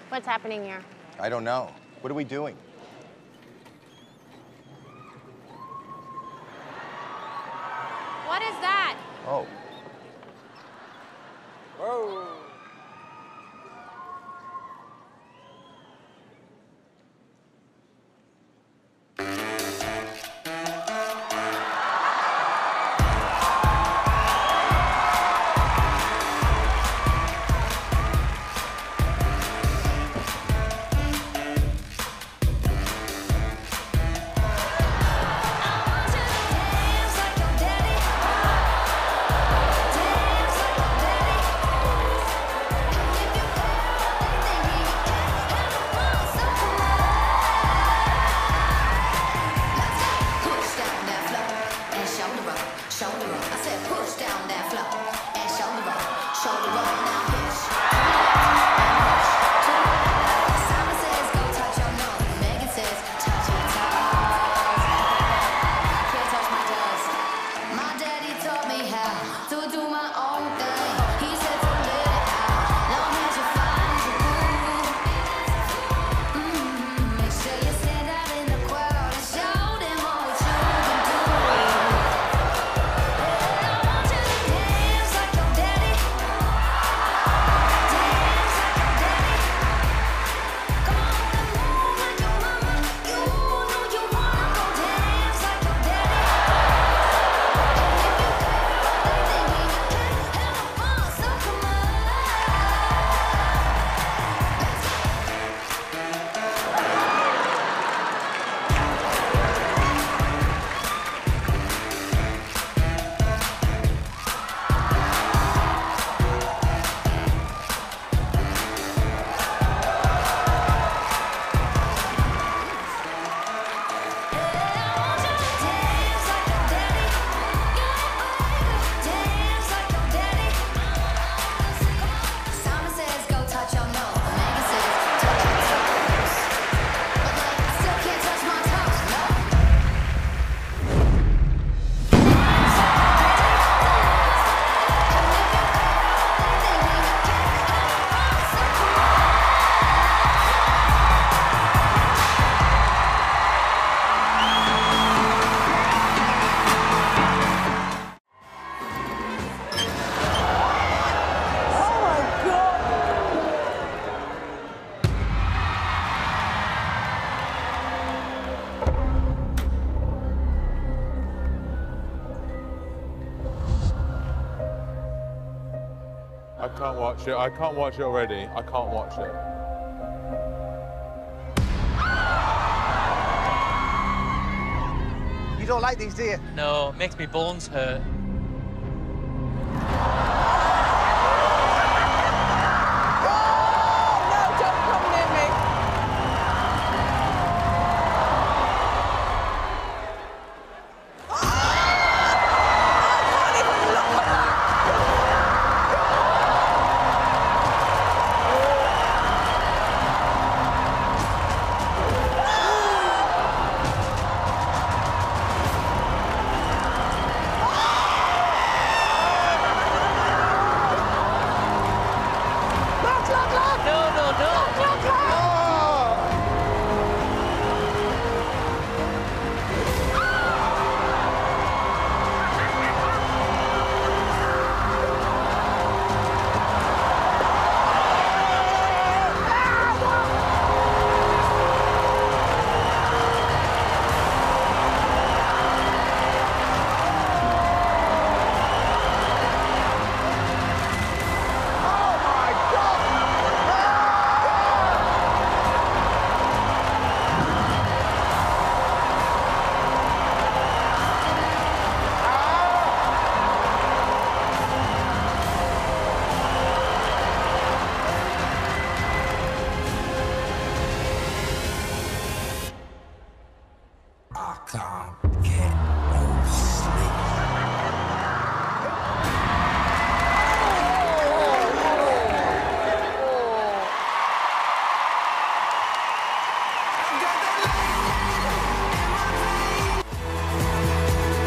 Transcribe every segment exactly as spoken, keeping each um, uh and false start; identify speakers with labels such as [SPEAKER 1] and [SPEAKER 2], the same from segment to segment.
[SPEAKER 1] What's happening here?
[SPEAKER 2] I don't know. What are we doing?
[SPEAKER 1] What is that?
[SPEAKER 2] Oh.
[SPEAKER 3] Whoa.
[SPEAKER 4] I can't watch it. I can't watch it already. I can't watch it.
[SPEAKER 3] You don't like these, do you?
[SPEAKER 5] No, it makes me bones hurt.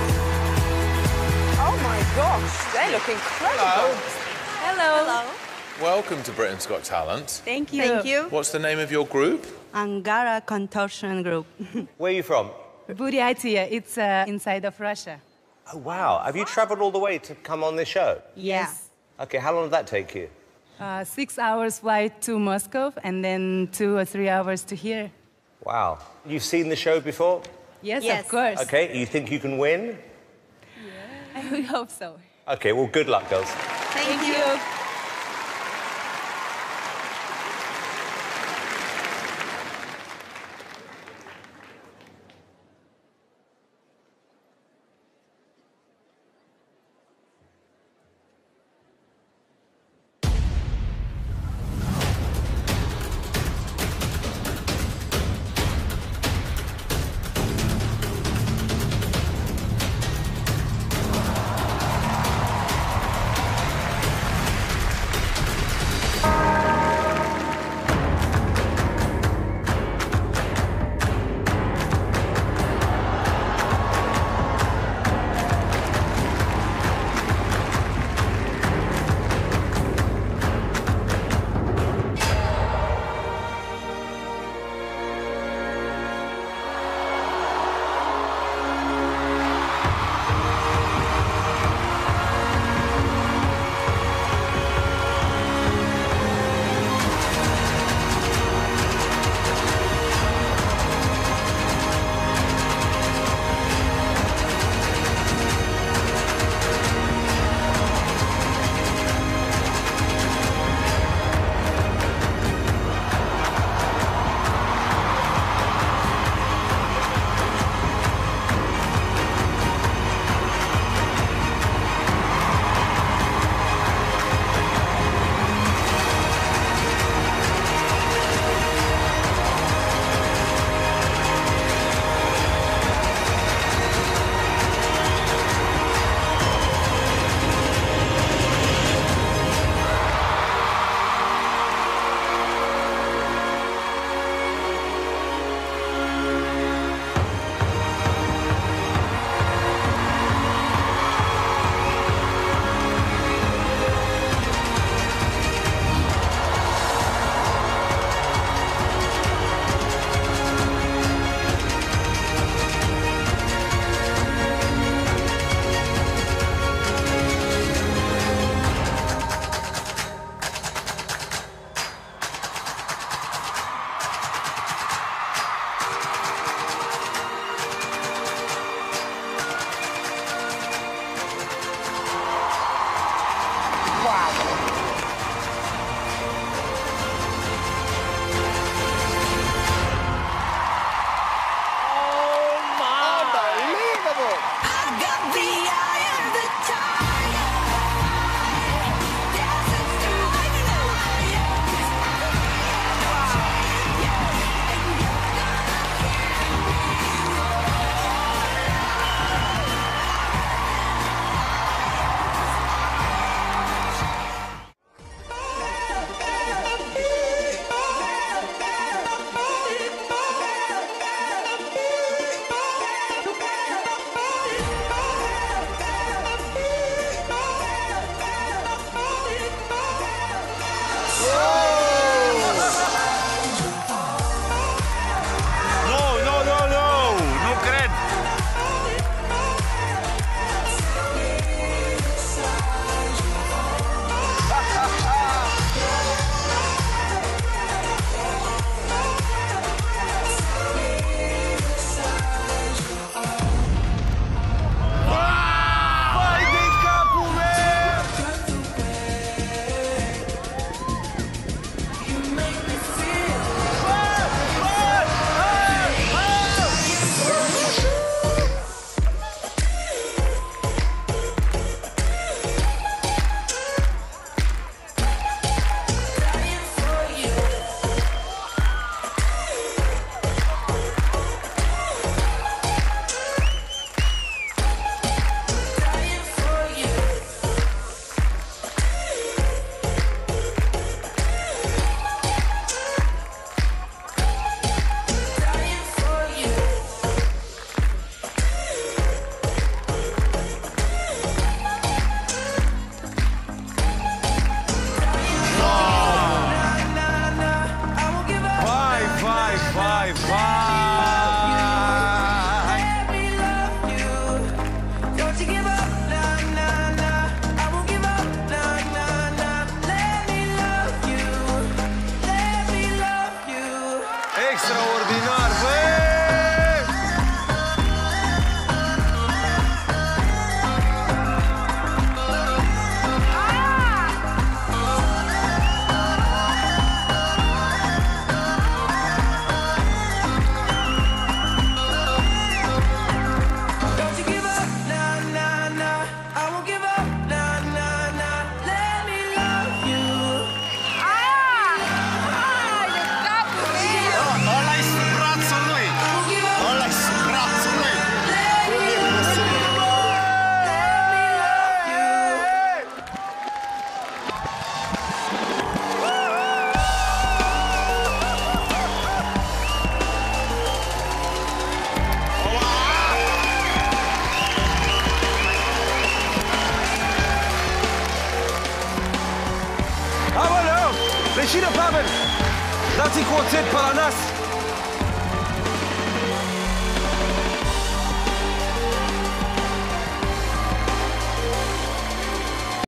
[SPEAKER 6] They look incredible.
[SPEAKER 7] Hello.
[SPEAKER 6] Hello.
[SPEAKER 7] Hello.
[SPEAKER 4] Welcome to Britain's Got Talent.
[SPEAKER 3] Thank you.
[SPEAKER 6] Thank you.
[SPEAKER 4] What's the name of your group?
[SPEAKER 3] Angara Contortion Group.
[SPEAKER 7] Where are you from?
[SPEAKER 3] Buryatia, it's uh, inside of Russia.
[SPEAKER 7] Oh, wow. Have you travelled all the way to come on this show?
[SPEAKER 3] Yes.
[SPEAKER 7] OK, how long did that take you?
[SPEAKER 3] Uh, six hours flight to Moscow and then two or three hours to here.
[SPEAKER 7] Wow. You've seen the show before?
[SPEAKER 3] Yes,
[SPEAKER 6] Yes.
[SPEAKER 3] of course.
[SPEAKER 7] OK, you think you can win?
[SPEAKER 3] I would hope so.
[SPEAKER 7] OK, well, good luck, girls.
[SPEAKER 6] Thank,
[SPEAKER 3] Thank
[SPEAKER 6] you.
[SPEAKER 3] you.
[SPEAKER 6] Rashida Pavan, dați quartet para nas.